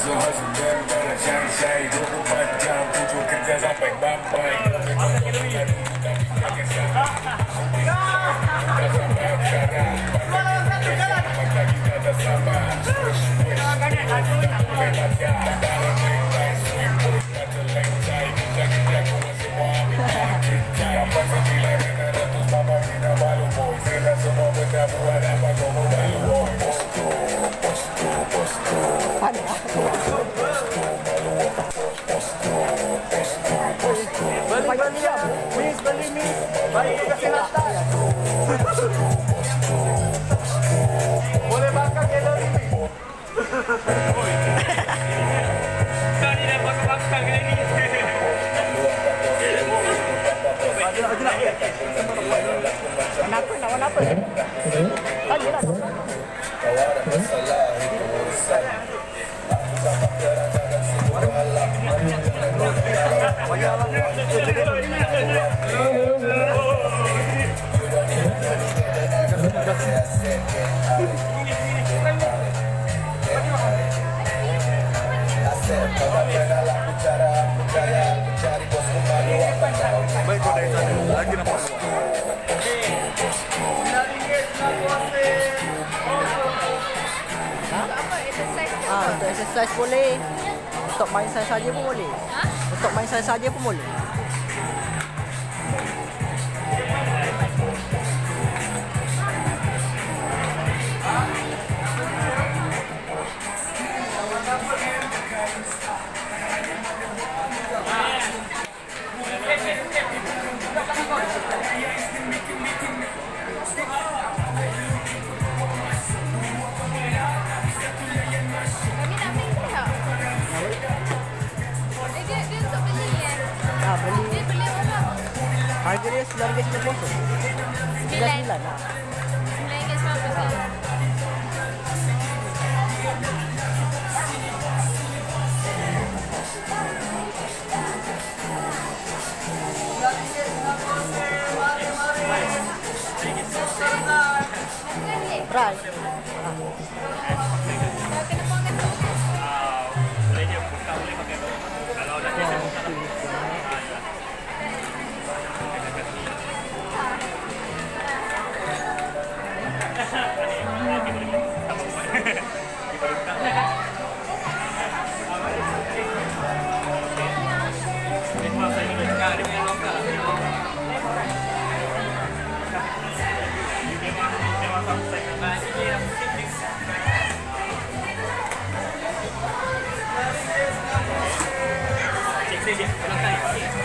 Bagi kesehatan. Boleh bakar kalori ni. Kau ni dah bakar kali ni. Kenapa? Nak warna apa? Tanya lah. Baik, kau dari sana. Lagi nampak. Untuk exercise boleh. Untuk main saja pun boleh. Untuk main saja pun boleh. Harga dia RM9.90. RM9 lah. RM9.90. Right. Boleh je buka, boleh pakai tu. Kalau dah jadi buka. Cek saja, ulang kali.